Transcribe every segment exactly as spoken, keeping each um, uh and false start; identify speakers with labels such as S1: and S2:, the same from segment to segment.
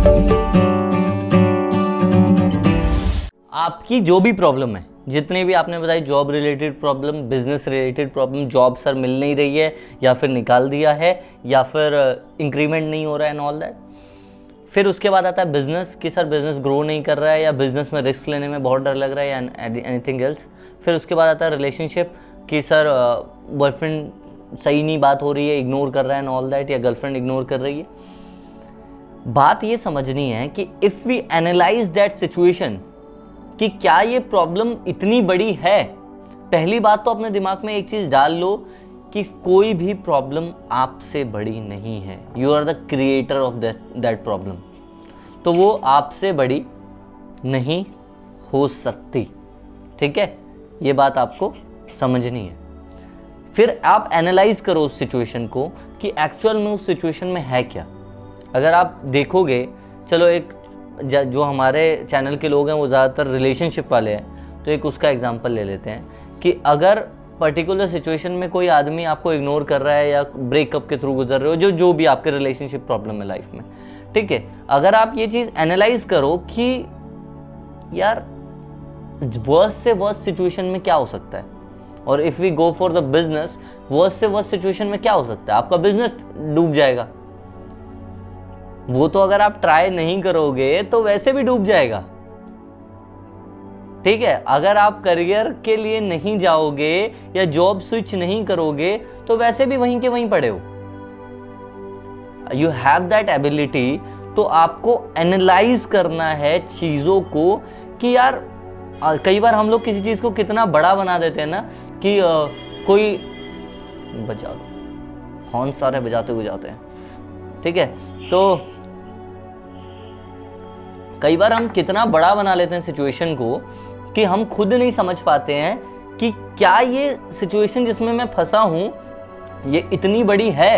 S1: आपकी जो भी प्रॉब्लम है, जितने भी आपने बताई, job related problem, business related problem, job sir मिल नहीं रही है या फिर निकाल दिया है या फिर इंक्रीमेंट नहीं हो रहा है एंड ऑल दैट। फिर उसके बाद आता है बिजनेस कि सर बिजनेस ग्रो नहीं कर रहा है या बिजनेस में रिस्क लेने में बहुत डर लग रहा है या एनीथिंग एल्स। फिर उसके बाद आता है रिलेशनशिप कि सर बॉयफ्रेंड सही नहीं बात हो रही है, इग्नोर कर रहा है एंड ऑल दैट, या गर्लफ्रेंड इग्नोर कर रही है। बात ये समझनी है कि if we analyse that situation कि क्या ये प्रॉब्लम इतनी बड़ी है। पहली बात तो अपने दिमाग में एक चीज़ डाल लो कि कोई भी प्रॉब्लम आपसे बड़ी नहीं है। You are the creator of that that problem. तो वो आपसे बड़ी नहीं हो सकती, ठीक है, ये बात आपको समझनी है। फिर आप एनालाइज करो उस सिचुएशन को कि एक्चुअल में उस सिचुएशन में है क्या। अगर आप देखोगे, चलो एक जो हमारे चैनल के लोग हैं वो ज़्यादातर रिलेशनशिप वाले हैं, तो एक उसका एग्जांपल ले लेते हैं कि अगर पर्टिकुलर सिचुएशन में कोई आदमी आपको इग्नोर कर रहा है या ब्रेकअप के थ्रू गुजर रहे हो, जो जो भी आपके रिलेशनशिप प्रॉब्लम है लाइफ में, ठीक है, अगर आप ये चीज़ एनालाइज करो कि यार वर्स्ट से वर्स्ट सिचुएशन में क्या हो सकता है, और if we go for the business, worst से वर्स्ट सिचुएशन में क्या हो सकता है, आपका बिजनेस डूब जाएगा। वो तो अगर आप ट्राई नहीं करोगे तो वैसे भी डूब जाएगा, ठीक है। अगर आप करियर के लिए नहीं जाओगे या जॉब स्विच नहीं करोगे तो वैसे भी वहीं के वहीं पड़े हो। You have that ability. तो आपको एनालाइज करना है चीजों को कि यार कई बार हम लोग किसी चीज को कितना बड़ा बना देते हैं ना कि आ, कोई बजा दो, हॉर्न सारे बजाते हुए जाते हैं, ठीक है। तो कई बार हम कितना बड़ा बना लेते हैं सिचुएशन को कि हम खुद नहीं समझ पाते हैं कि क्या ये सिचुएशन जिसमें मैं फंसा हूं ये इतनी बड़ी है।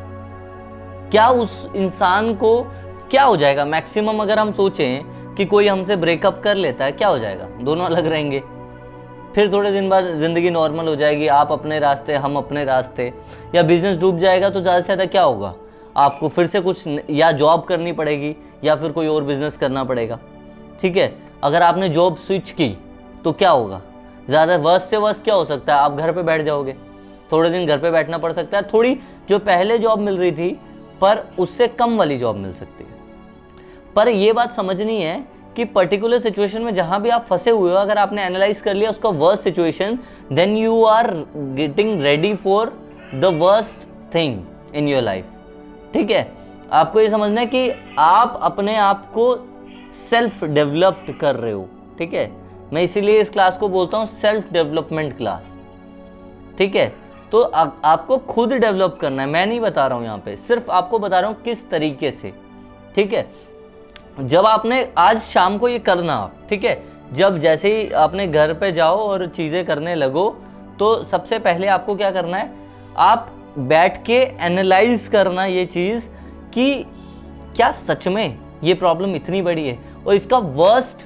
S1: क्या उस इंसान को क्या हो जाएगा मैक्सिमम, अगर हम सोचें कि कोई हमसे ब्रेकअप कर लेता है, क्या हो जाएगा, दोनों अलग रहेंगे, फिर थोड़े दिन बाद जिंदगी नॉर्मल हो जाएगी, आप अपने रास्ते हम अपने रास्ते, या बिजनेस डूब जाएगा तो ज़्यादा से ज़्यादा क्या होगा, आपको फिर से कुछ या जॉब करनी पड़ेगी या फिर कोई और बिजनेस करना पड़ेगा, ठीक है। अगर आपने जॉब स्विच की तो क्या होगा, ज़्यादा वर्स्ट से वर्स्ट क्या हो सकता है, आप घर पे बैठ जाओगे, थोड़े दिन घर पे बैठना पड़ सकता है, थोड़ी जो पहले जॉब मिल रही थी पर उससे कम वाली जॉब मिल सकती है। पर ये बात समझनी है कि पर्टिकुलर सिचुएशन में जहां भी आप फंसे हुए हो, अगर आपने एनालाइज कर लिया उसका worst situation, then you are getting ready for the worst thing in your life, ठीक है। आपको ये समझना है कि आप अपने आप को सेल्फ डेवलप्ड कर रहे हो, ठीक है। मैं इसीलिए इस क्लास को बोलता हूँ सेल्फ डेवलपमेंट क्लास, ठीक है। तो आ, आपको खुद डेवलप करना है, मैं नहीं बता रहा हूँ यहाँ पे, सिर्फ आपको बता रहा हूँ किस तरीके से, ठीक है। जब आपने आज शाम को ये करना आप, ठीक है, जब जैसे ही आपने घर पे जाओ और चीज़ें करने लगो तो सबसे पहले आपको क्या करना है, आप बैठ के एनालाइज करना ये चीज़ कि क्या सच में ये प्रॉब्लम इतनी बड़ी है और इसका वर्स्ट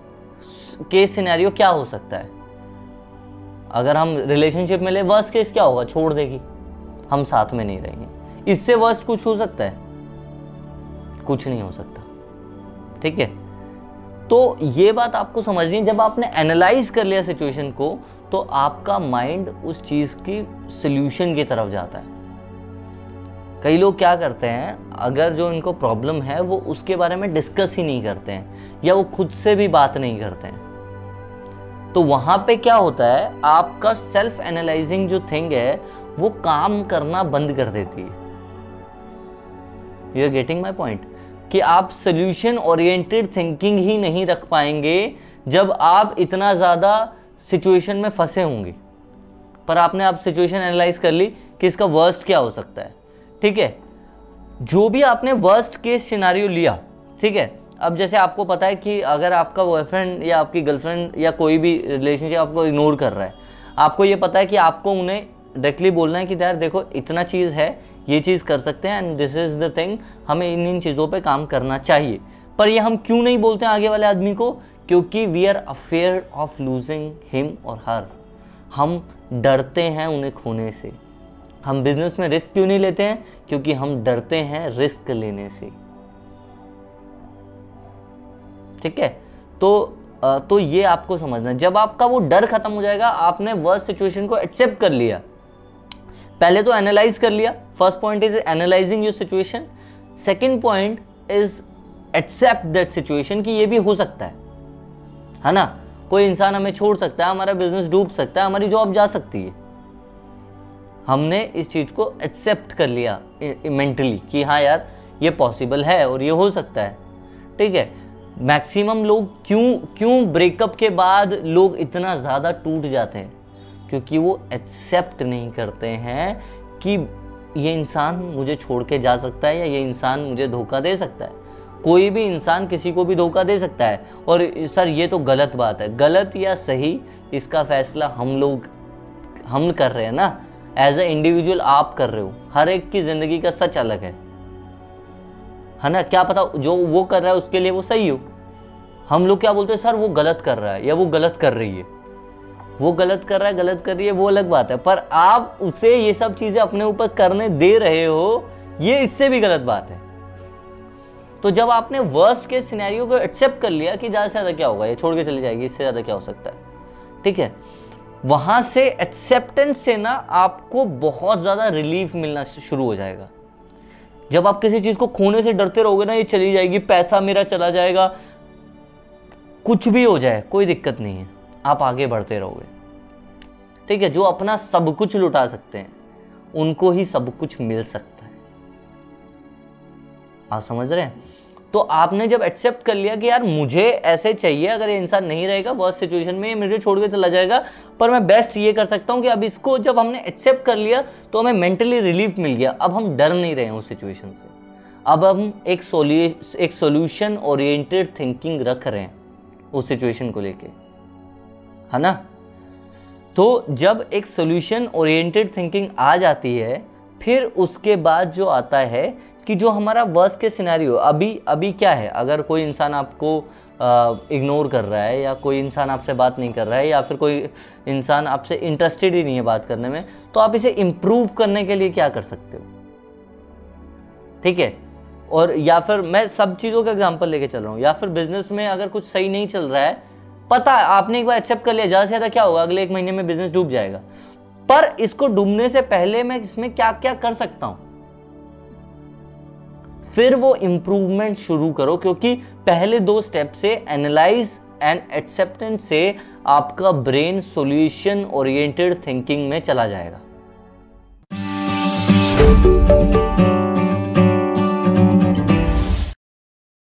S1: केस सिनेरियो क्या हो सकता है। अगर हम रिलेशनशिप में ले, वर्स्ट केस क्या होगा, छोड़ देगी, हम साथ में नहीं रहेंगे। इससे वर्स्ट कुछ हो सकता है, कुछ नहीं हो सकता, ठीक है। तो ये बात आपको समझनी है। जब आपने एनालाइज कर लिया सिचुएशन को तो आपका माइंड उस चीज की सॉल्यूशन की तरफ जाता है। कई लोग क्या करते हैं, अगर जो इनको प्रॉब्लम है वो उसके बारे में डिस्कस ही नहीं करते हैं या वो खुद से भी बात नहीं करते हैं, तो वहां पे क्या होता है, आपका सेल्फ एनालाइजिंग जो थिंग है वो काम करना बंद कर देती है। You are getting my point कि आप सोल्यूशन ओरिएंटेड थिंकिंग ही नहीं रख पाएंगे जब आप इतना ज़्यादा सिचुएशन में फंसे होंगे। पर आपने आप सिचुएशन एनालाइज कर ली कि इसका वर्स्ट क्या हो सकता है, ठीक है। जो भी आपने वर्स्ट केस सिनेरियो लिया, ठीक है। अब जैसे आपको पता है कि अगर आपका बॉयफ्रेंड या आपकी गर्लफ्रेंड या कोई भी रिलेशनशिप आपको इग्नोर कर रहा है, आपको ये पता है कि आपको उन्हें डायरेक्टली बोलना है कि यार देखो इतना चीज़ है, ये चीज़ कर सकते हैं and this is the thing, हमें इन इन चीज़ों पे काम करना चाहिए। पर ये हम क्यों नहीं बोलते हैं आगे वाले आदमी को, क्योंकि we are afraid of losing him और हर। हम डरते हैं उन्हें खोने से। हम बिजनेस में रिस्क क्यों नहीं लेते हैं, क्योंकि हम डरते हैं रिस्क लेने से। ठीक है, तो तो ये आपको समझना है। जब आपका वो डर खत्म हो जाएगा, आपने वर्स्ट सिचुएशन को एक्सेप्ट कर लिया, पहले तो एनालाइज कर लिया, first point is analysing your situation, second point is accept that situation कि ये भी हो सकता है है ना, कोई इंसान हमें छोड़ सकता है, हमारा बिजनेस डूब सकता है, हमारी जॉब जा सकती है। हमने इस चीज को एक्सेप्ट कर लिया मेंटली कि हाँ यार ये पॉसिबल है और ये हो सकता है, ठीक है। मैक्सिमम लोग क्यों क्यों ब्रेकअप के बाद लोग इतना ज़्यादा टूट जाते हैं, क्योंकि वो एक्सेप्ट नहीं करते हैं कि ये इंसान मुझे छोड़ के जा सकता है या ये इंसान मुझे धोखा दे सकता है। कोई भी इंसान किसी को भी धोखा दे सकता है, और सर ये तो गलत बात है। गलत या सही इसका फैसला हम लोग हम कर रहे हैं ना, एज ए इंडिविजुअल आप कर रहे हो। हर एक की ज़िंदगी का सच अलग है है ना, क्या पता जो वो कर रहा है उसके लिए वो सही हो। हम लोग क्या बोलते हैं, सर वो गलत कर रहा है या वो गलत कर रही है। वो गलत कर रहा है, गलत कर रही है, वो अलग बात है, पर आप उसे ये सब चीज़ें अपने ऊपर करने दे रहे हो, ये इससे भी गलत बात है। तो जब आपने वर्स्ट के सिनेरियो को एक्सेप्ट कर लिया कि ज़्यादा से ज़्यादा क्या होगा, ये छोड़ के चली जाएगी, इससे ज़्यादा क्या हो सकता है, ठीक है, वहाँ से एक्सेप्टेंस से ना आपको बहुत ज़्यादा रिलीफ मिलना शुरू हो जाएगा। जब आप किसी चीज़ को खोने से डरते रहोगे ना, ये चली जाएगी, पैसा मेरा चला जाएगा, कुछ भी हो जाए कोई दिक्कत नहीं है, आप आगे बढ़ते रहोगे, ठीक है। जो अपना सब कुछ लुटा सकते हैं उनको ही सब कुछ मिल सकता है, आप समझ रहे हैं। तो आपने जब एक्सेप्ट कर लिया कि यार मुझे ऐसे चाहिए, अगर ये इंसान नहीं रहेगा वर्स्ट सिचुएशन में, ये मुझे छोड़ के चला जाएगा, पर मैं बेस्ट ये कर सकता हूँ कि अब इसको जब हमने एक्सेप्ट कर लिया तो हमें मेंटली रिलीफ मिल गया। अब हम डर नहीं रहे हैं उस सिचुएशन से, अब हम एक सोल्यूशन एक सोल्यूशन ओरिएंटेड थिंकिंग रख रहे हैं उस सिचुएशन को लेके, है ना। तो जब एक सोल्यूशन ओरिएंटेड थिंकिंग आ जाती है, फिर उसके बाद जो आता है कि जो हमारा वर्स्ट के सिनेरियो अभी अभी क्या है, अगर कोई इंसान आपको इग्नोर कर रहा है, या कोई इंसान आपसे बात नहीं कर रहा है, या फिर कोई इंसान आपसे इंटरेस्टेड ही नहीं है बात करने में, तो आप इसे इम्प्रूव करने के लिए क्या कर सकते हो, ठीक है। और या फिर मैं सब चीज़ों का एग्जांपल लेके चल रहा हूँ, या फिर बिजनेस में अगर कुछ सही नहीं चल रहा है, पता है आपने एक बार एक्सेप्ट कर लिया, ज़्यादा से ज़्यादा क्या होगा, अगले एक महीने में बिजनेस डूब जाएगा, पर इसको डूबने से पहले मैं इसमें क्या क्या कर सकता हूँ, फिर वो इंप्रूवमेंट शुरू करो। क्योंकि पहले दो स्टेप से एनालाइज एंड एक्सेप्टेंस से आपका ब्रेन सॉल्यूशन ओरिएंटेड थिंकिंग में चला जाएगा।